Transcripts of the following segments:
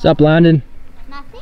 What's up, Landon? Nothing.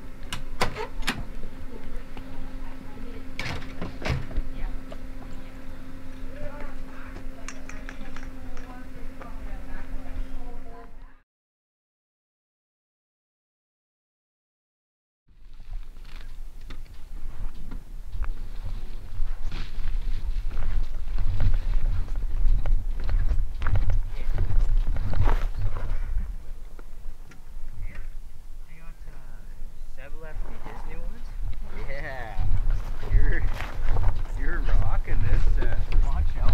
Yeah, you're rocking this set. Watch out.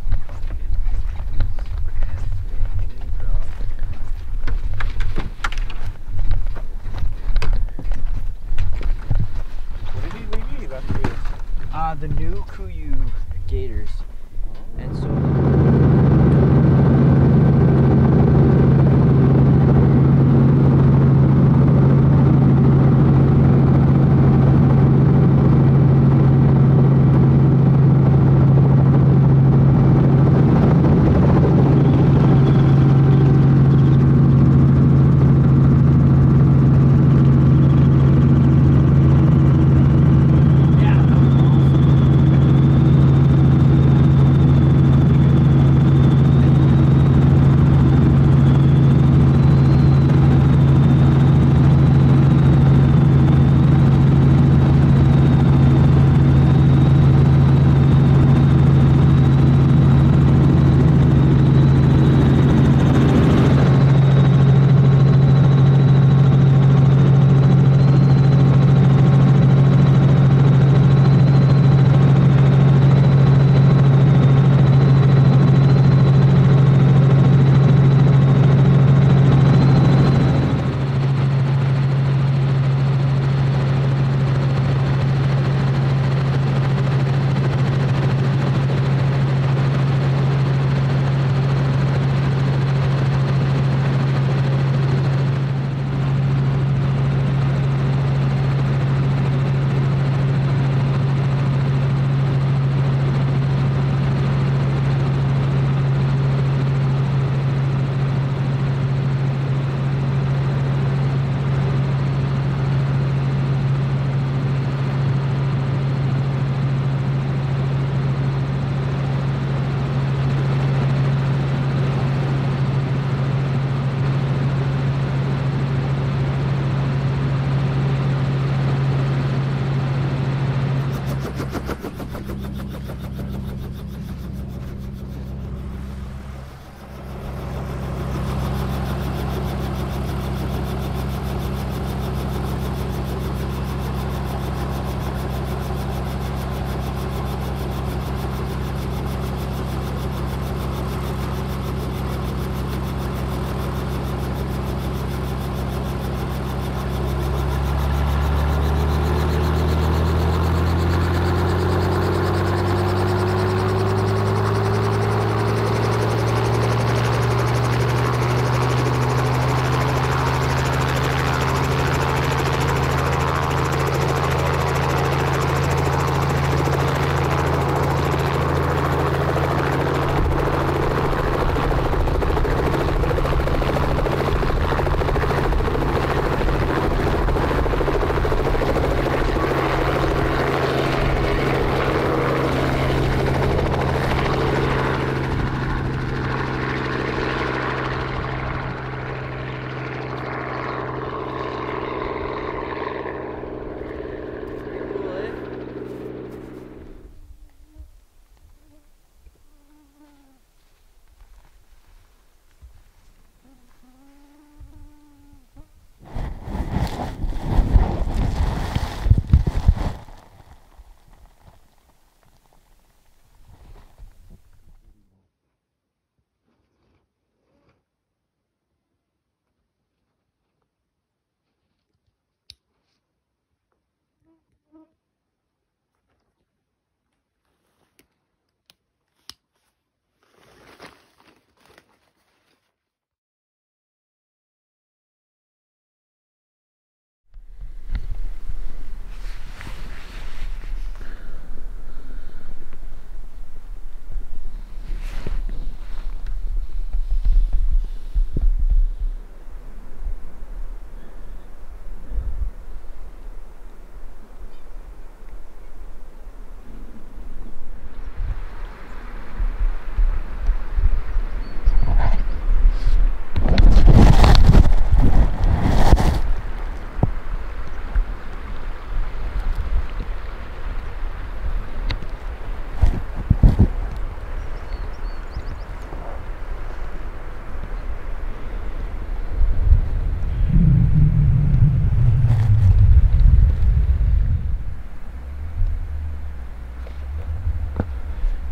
What did you got the new Kuyu gators, and so.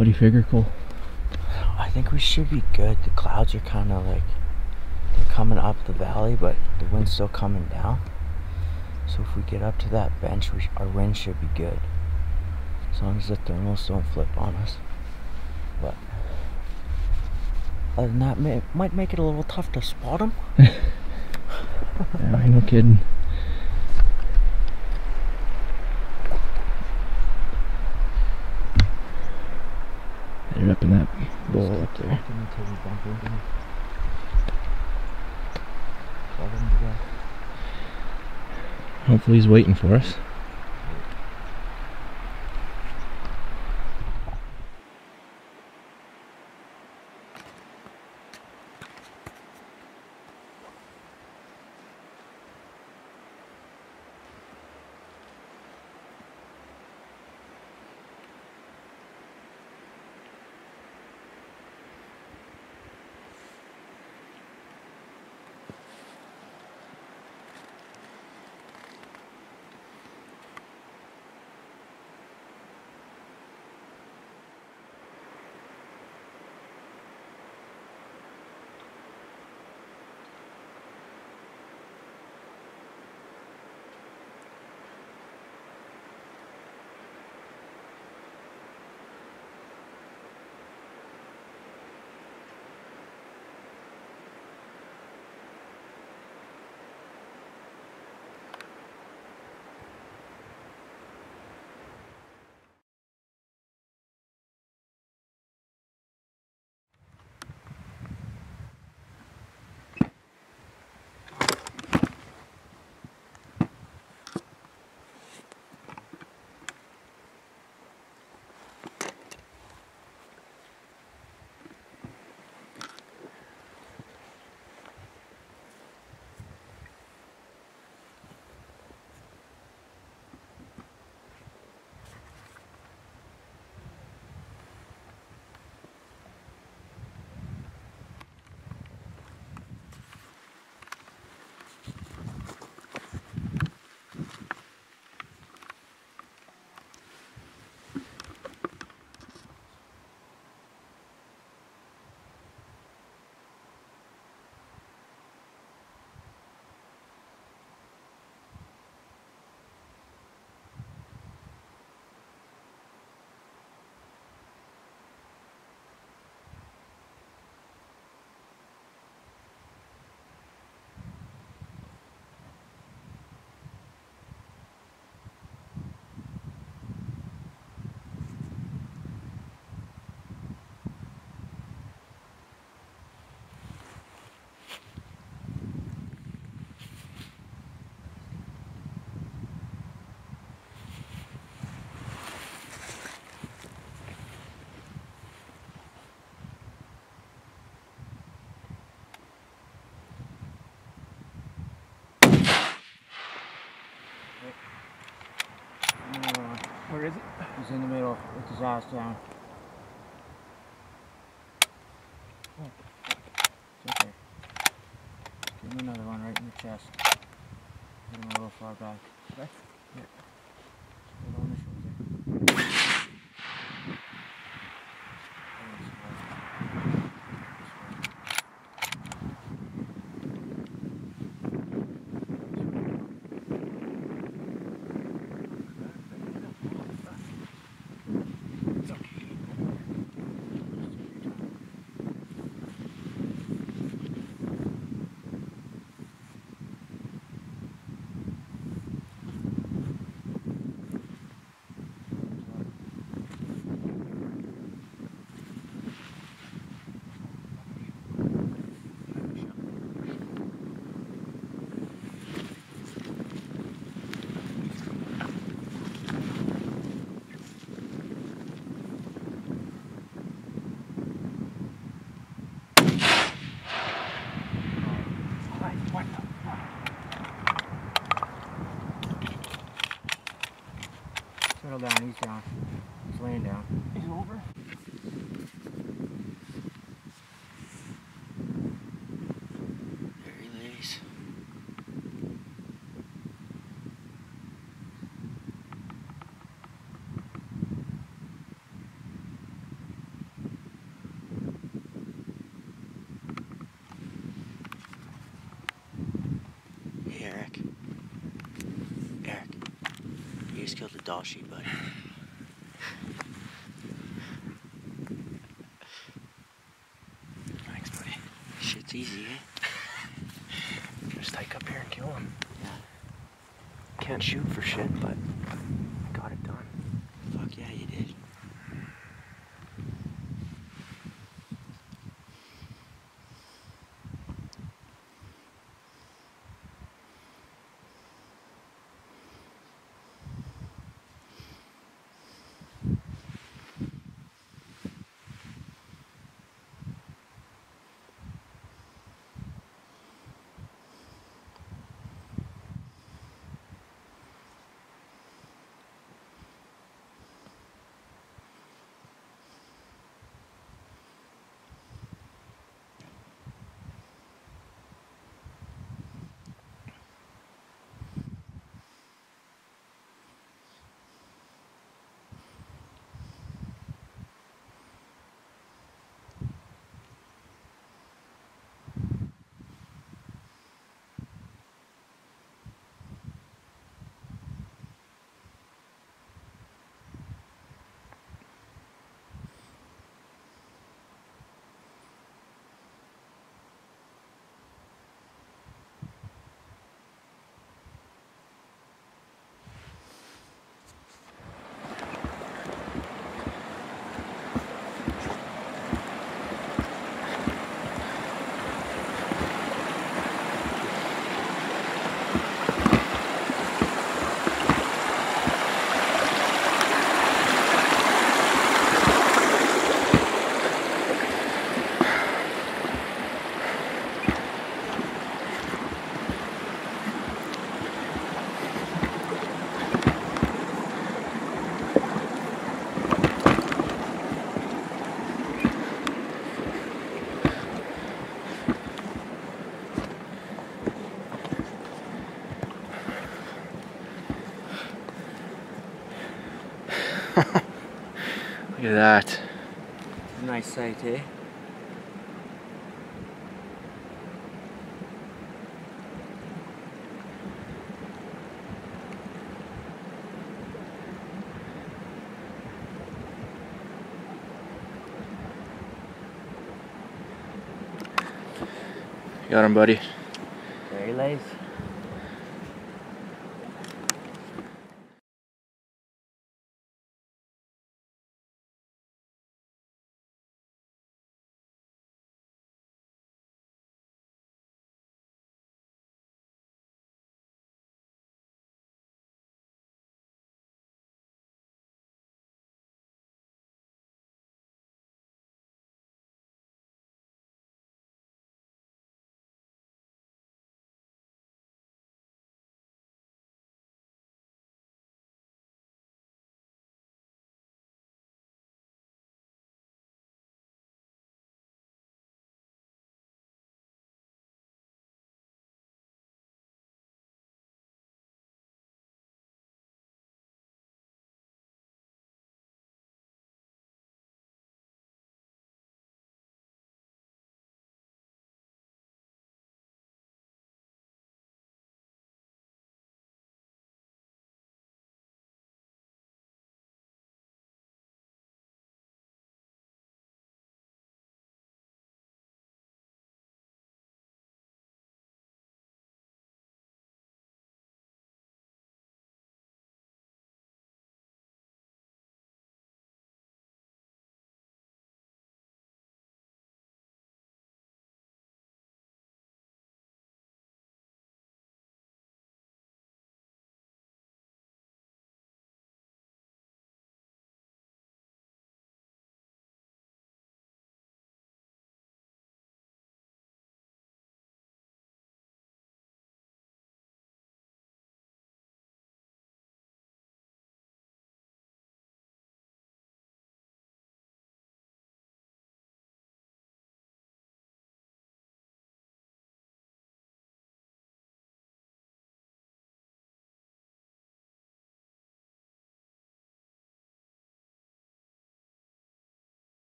What do you figure, Cole? I think we should be good. The clouds are kind of like, they're coming up the valley, but the wind's still coming down. So if we get up to that bench, our wind should be good. As long as the thermals don't flip on us. But other than that, might make it a little tough to spot them. Yeah, no kidding. They're up in that bowl up there. Hopefully he's waiting for us. Where is it? He's in the middle with his ass down. Oh, it's okay. Give him another one right in the chest. Hit him a little far back. Okay? Yeah. Right on the shoulder. Settle down, he's down. He's laying down. He's over. There he lays. Dall sheet, buddy. Thanks, buddy. Shit's easy, eh? Just hike up here and kill him. Yeah. Can't shoot for shit, but I got it done. Fuck yeah, you did. Look at that. Nice sight, eh? Got him, buddy. There he lays.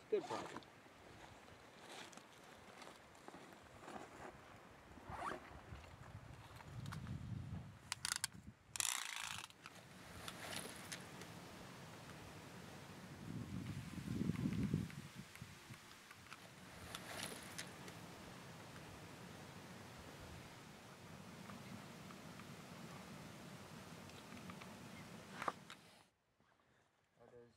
Good project. That is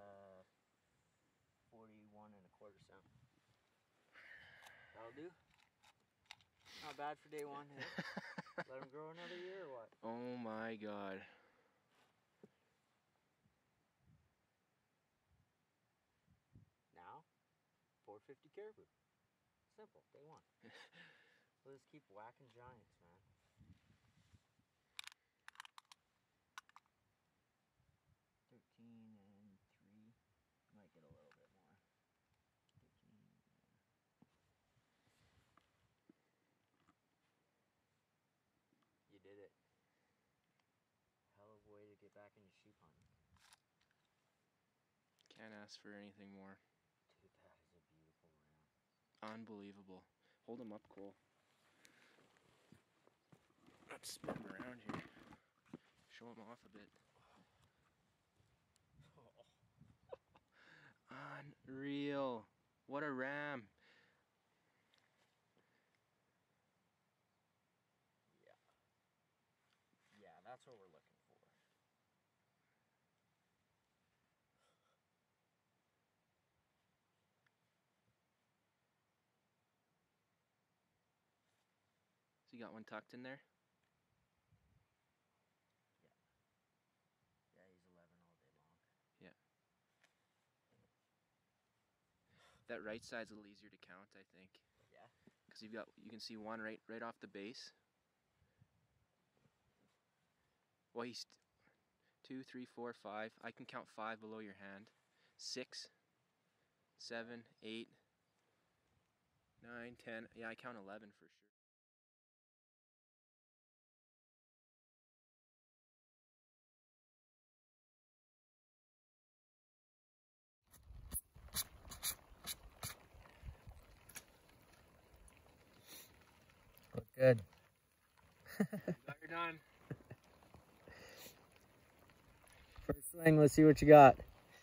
41 1/4 cent. That'll do. Not bad for day one. Hey? Let them grow another year or what? Oh my god. Now, 450 caribou. Simple, day one. We'll just keep whacking giants, man. $13 and $3. Might get a little bit more. 13. You did it. Hell of a way to get back into sheep hunting. Can't ask for anything more. Dude, that is a beautiful ram. Unbelievable. Hold him up, Cole. Let's spin him around here. Show him off a bit. Unreal. What a ram. Yeah. Yeah, that's what we're looking for. So you got one tucked in there? Yeah. Yeah, he's 11 all day long. Yeah. That right side's a little easier to count, I think. Yeah. Because you can see one right off the base. Well, he's 2, 3, 4, 5. I can count 5 below your hand. 6, 7, 8, 9, 10. Yeah, I count 11 for sure. Look good. You're done. First swing, let's see what you got.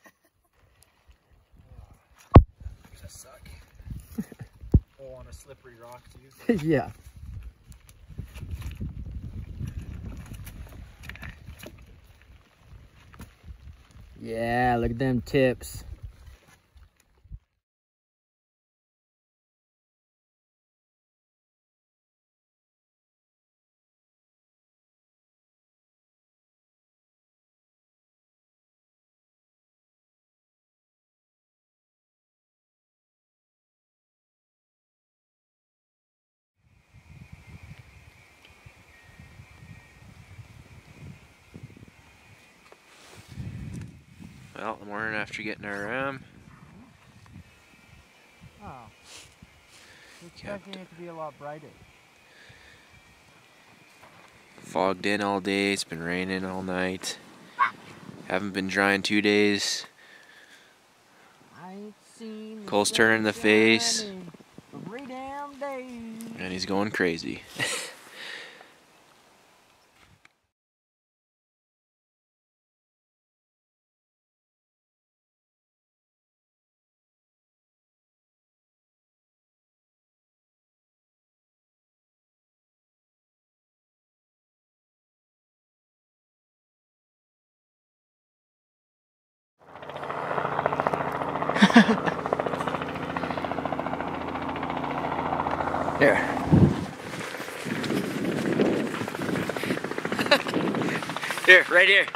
Gonna suck. Oh, on a slippery rock too. Yeah. Yeah, look at them tips. Well, the morning after getting our ram. Oh. Expecting it to be a lot brighter. Fogged in all day, it's been raining all night. Haven't been dry in 2 days. I ain't seen Cole's turning the face. every damn day. And he's going crazy. Here. Here, right here.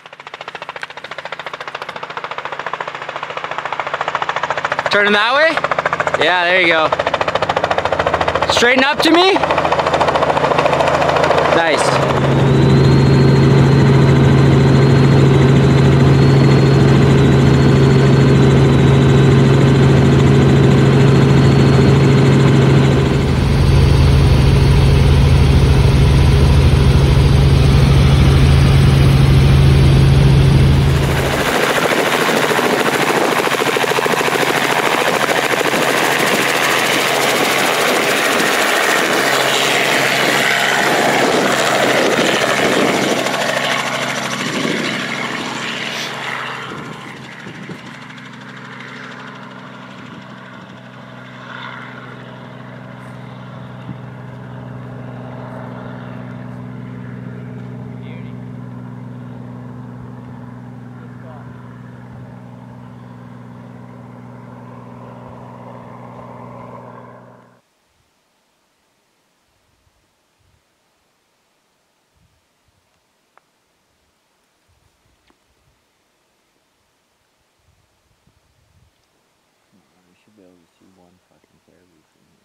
Turning that way? Yeah, there you go. Straighten up to me. Nice. caribou from here.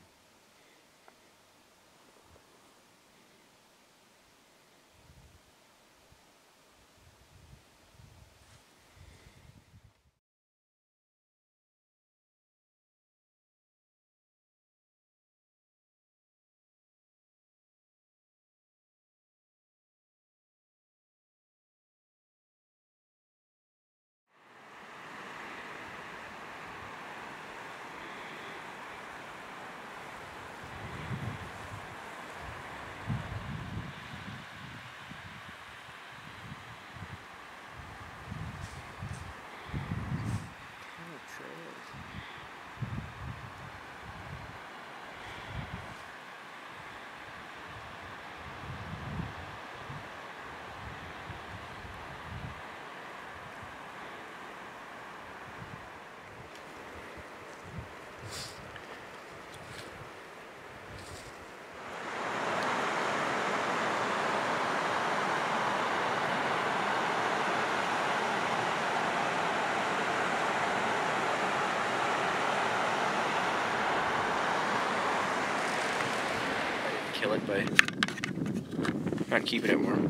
Kill it by not keeping it warm.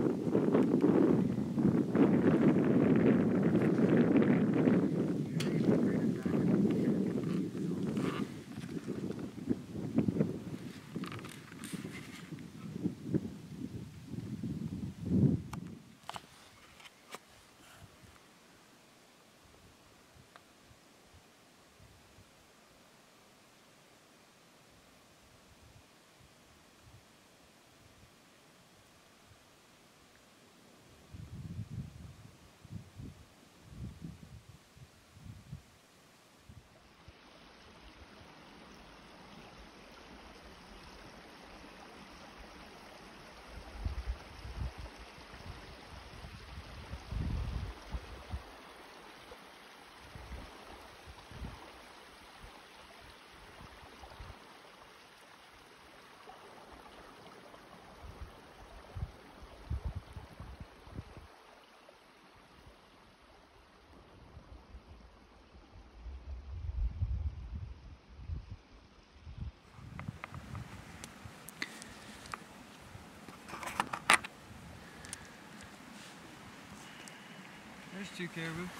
There's 2 caribou.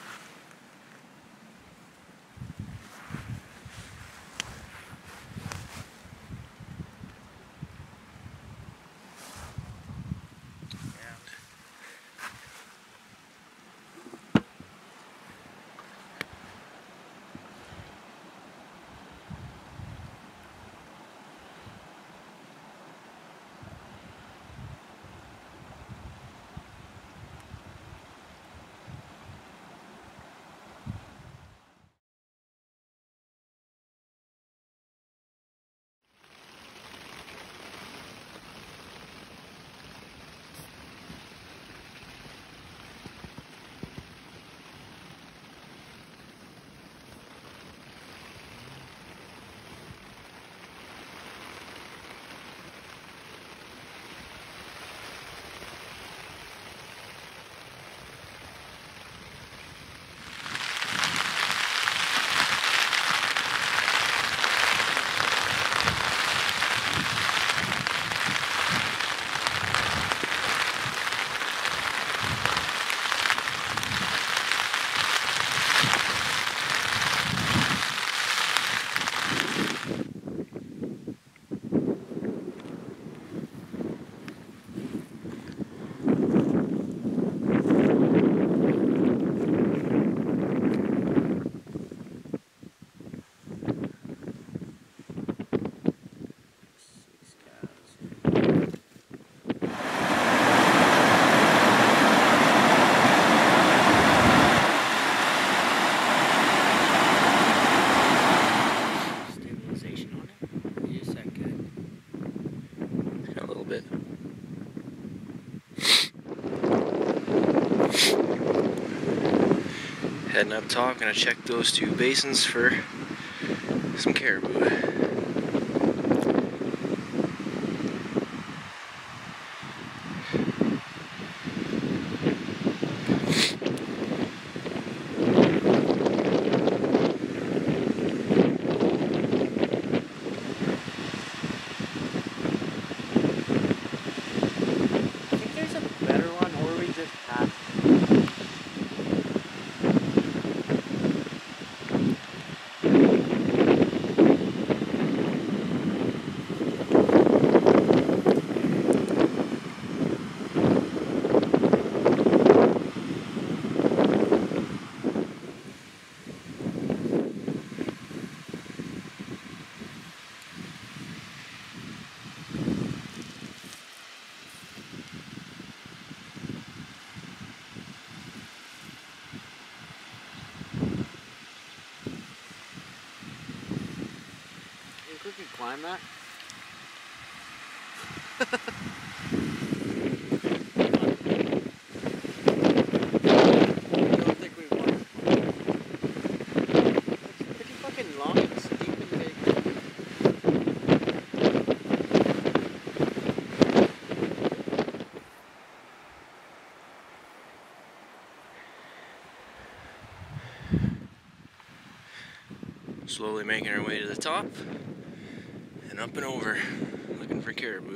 Heading up top, gonna check those 2 basins for some caribou. climb that? I don't think we want to. It's pretty fucking long and steep and big. Slowly making our way to the top and up and over, looking for caribou.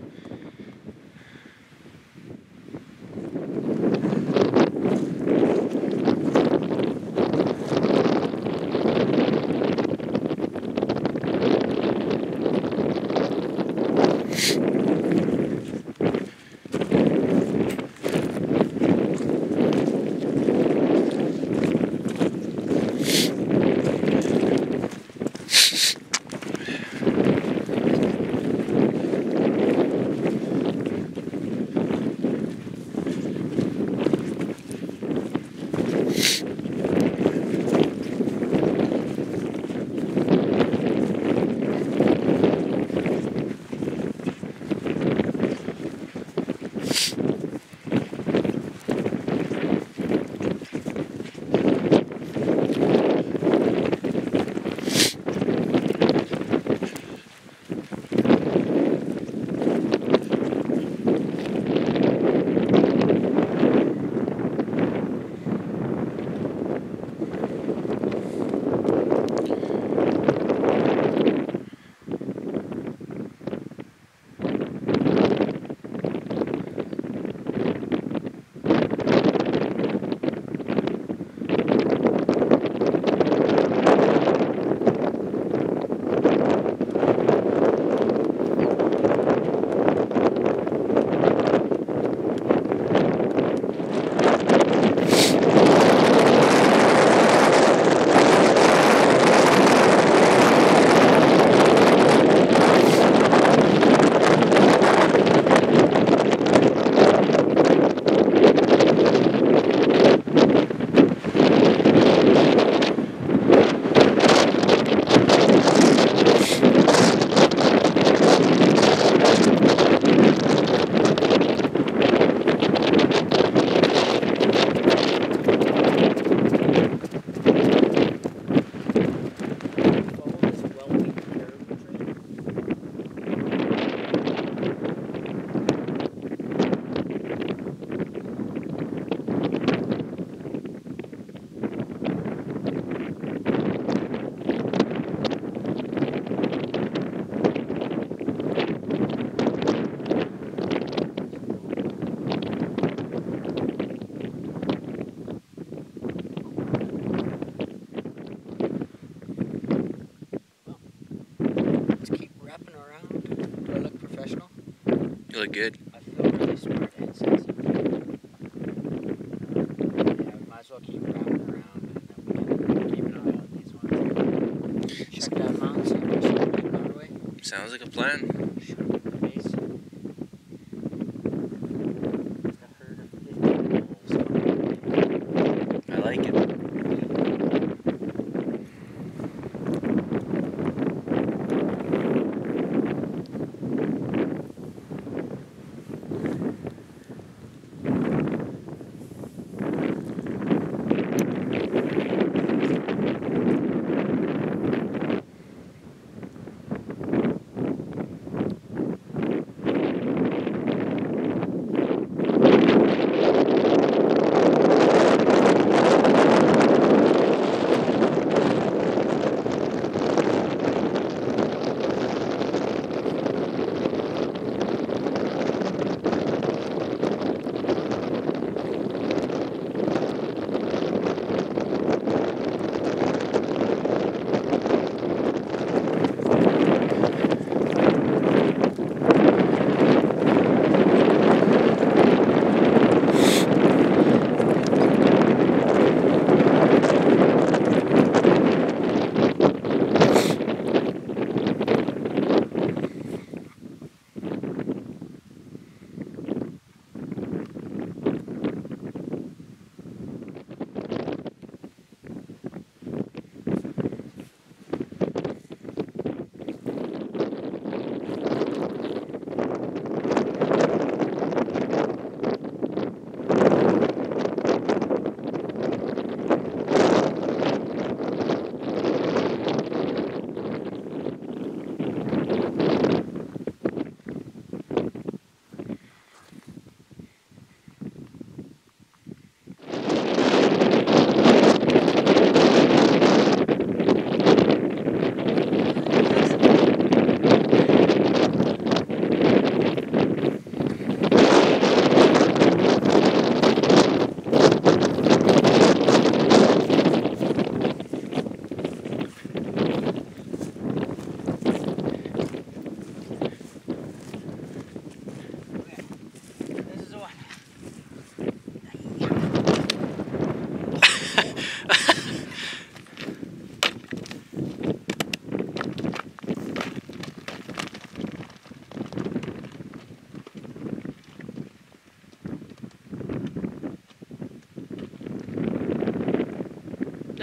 You look good. I feel really smart and sensitive. Yeah, we might as well keep wrapping around and then we can keep an eye on these ones. Check that mountain, see if we should go our way. Sounds like a plan. Shoot him in the face. Just a herd of 50 bulls. I like it.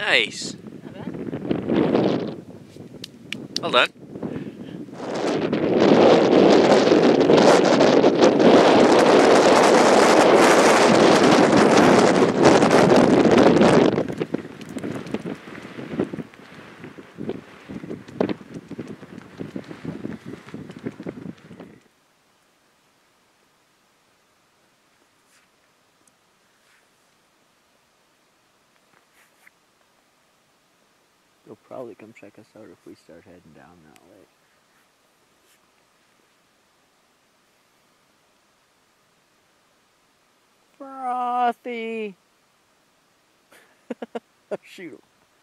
Nice. Well done. They'll probably come check us out if we start heading down that way. Frothy! Shoot 'em.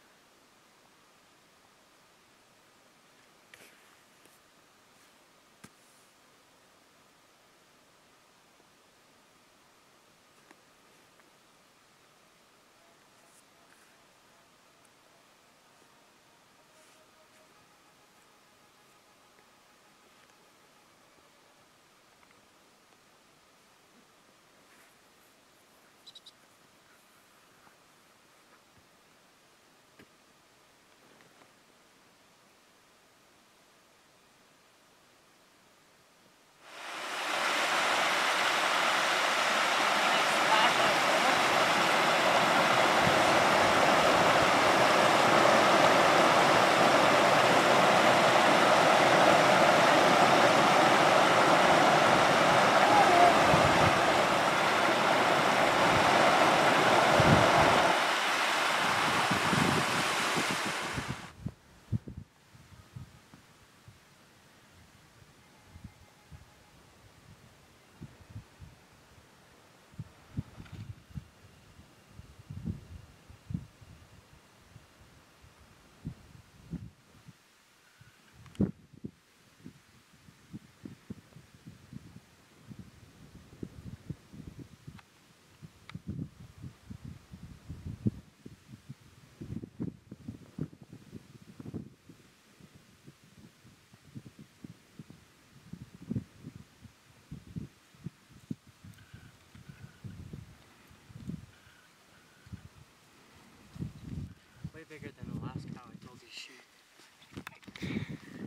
Way bigger than the last cow I told you to shoot.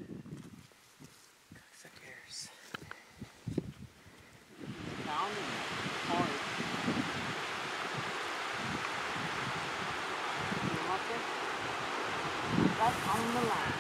Suck ears. Down and hard. You want it? That's on the line.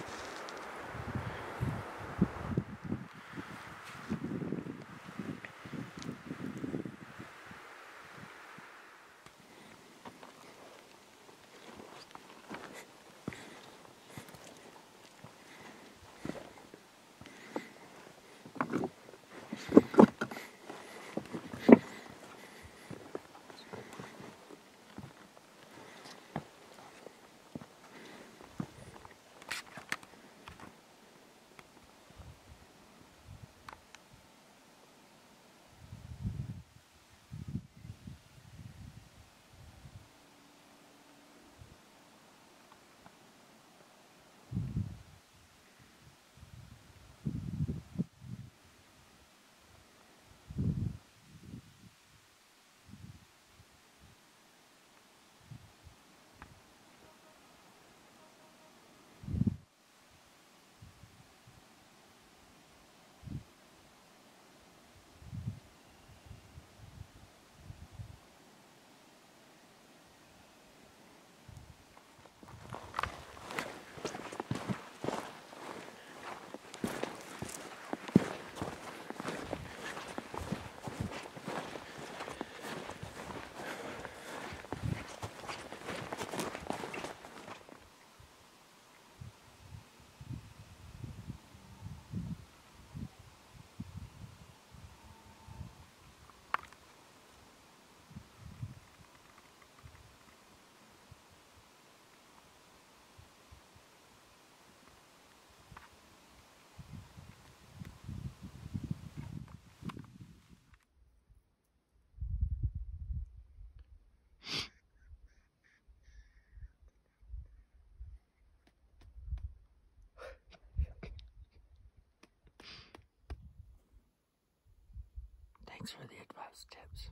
Thanks for the advice tips.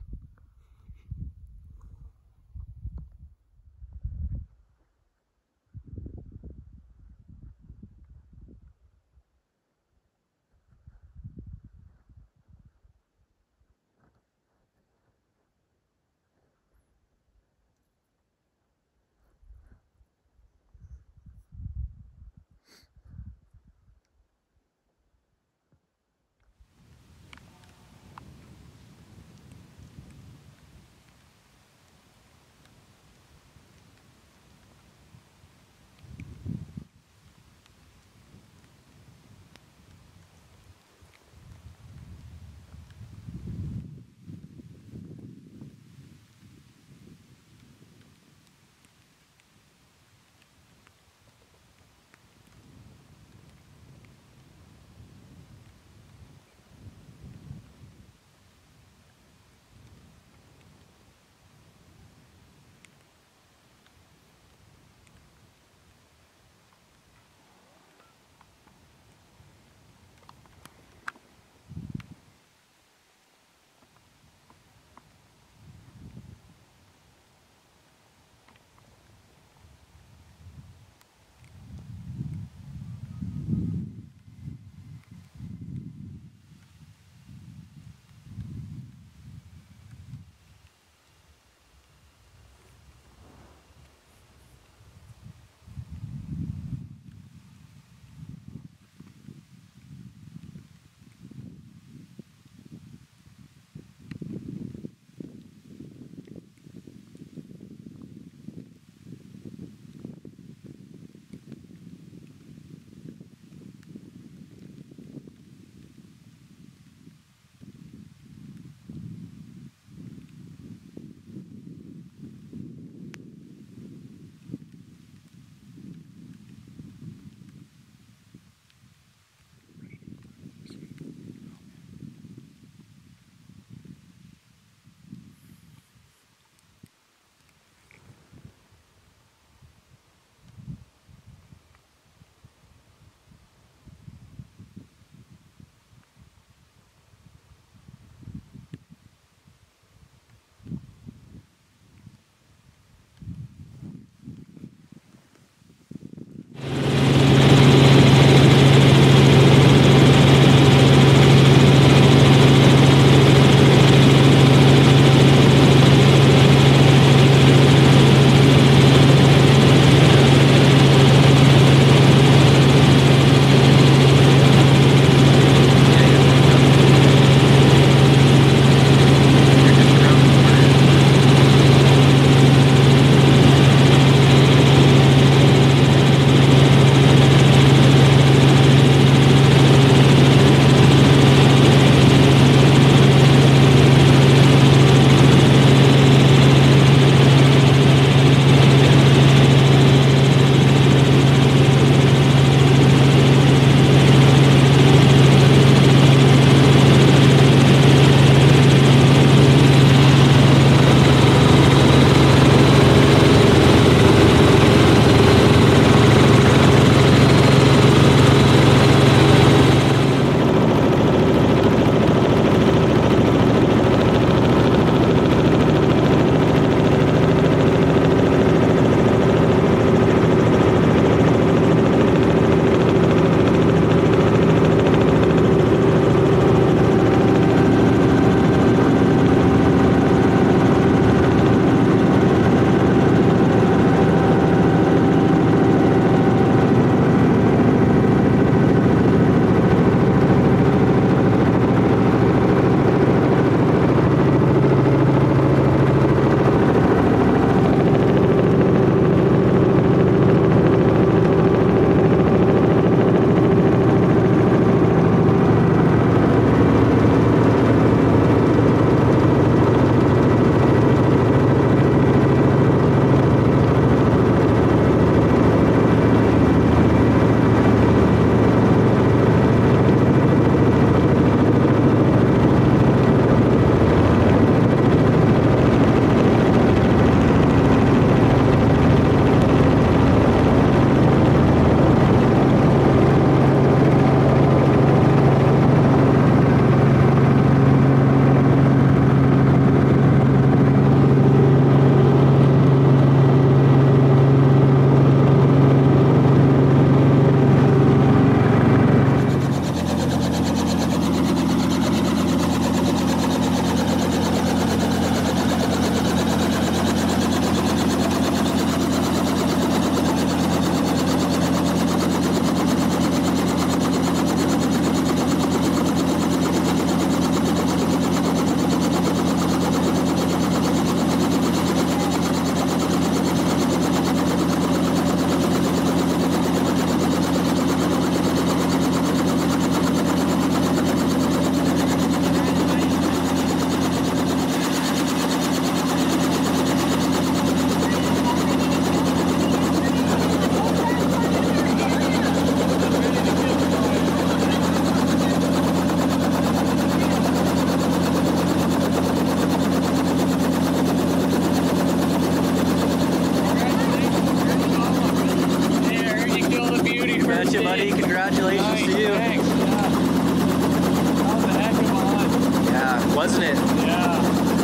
at you, buddy. Congratulations to you. Thanks. Yeah. That was a heck of a hunt. Yeah, wasn't it? Yeah.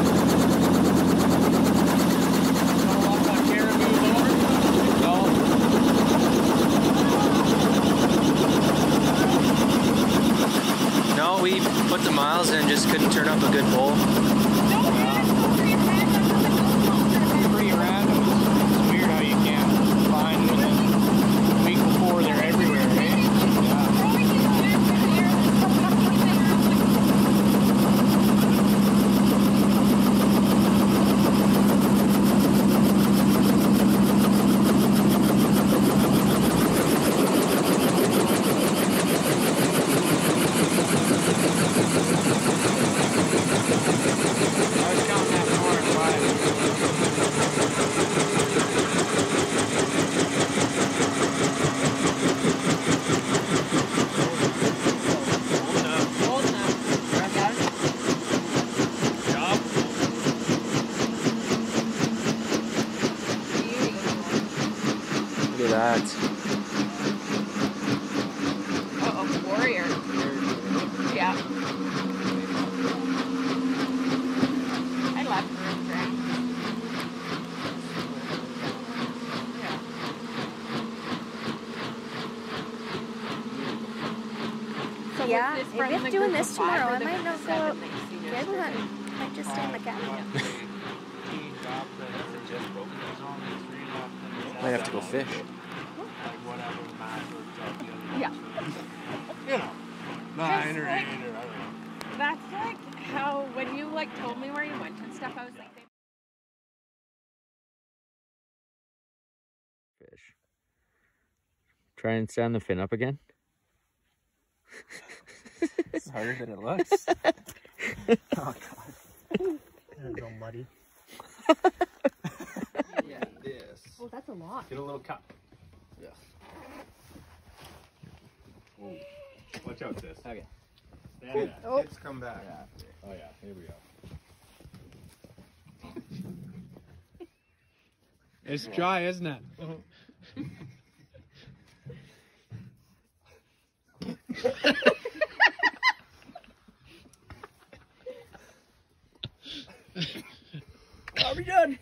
Got a lot of caribou over? No, we put the miles in, just couldn't turn up a good bull. Pretty random. It's weird how you can't find within a week before they're everywhere, right? Look at that. Uh-oh, warrior. Yeah. I love room ground. Yeah. So Yeah, was this if from it's the doing group this of five tomorrow, or I the might group not of go seven out. that you seen Good yesterday? one. Might just stay in the cabin. Might have to go fish. Yeah. You know, 9 or 8 or I don't know. That's like how when you like told me where you went and stuff, I was like, Fish. Try and stand the fin up again. It's harder than it looks. Oh, God. There you go, buddy. Yeah, this. oh, that's a lot. Get a little cup. Yeah. Ooh. Watch out, sis. Okay. Stand back. Oh. It's come back. Oh yeah, here we go. It's dry, isn't it? Are we done?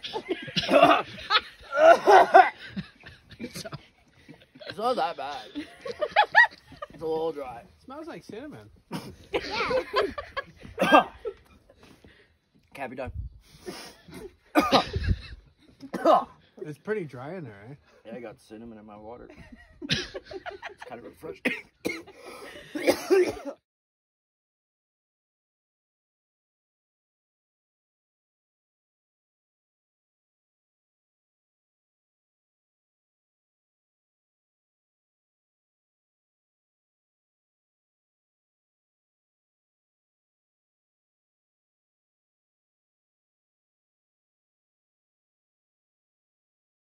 It's not that bad. It's a little dry. Smells like cinnamon. Can't be done. It's pretty dry in there, eh? Yeah, I got cinnamon in my water. It's kind of refreshing.